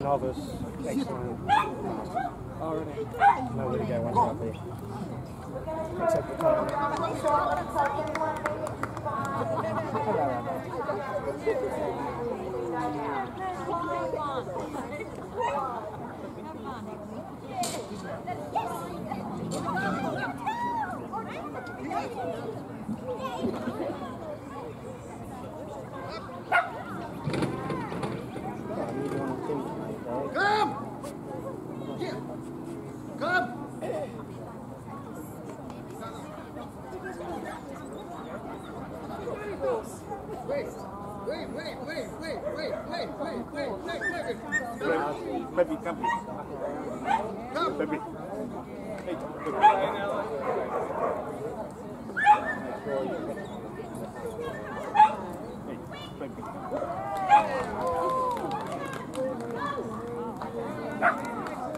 Novice, excellent. Already. Nowhere to go once happy. Except the time. Baby, come here. Come, baby. Hey, baby.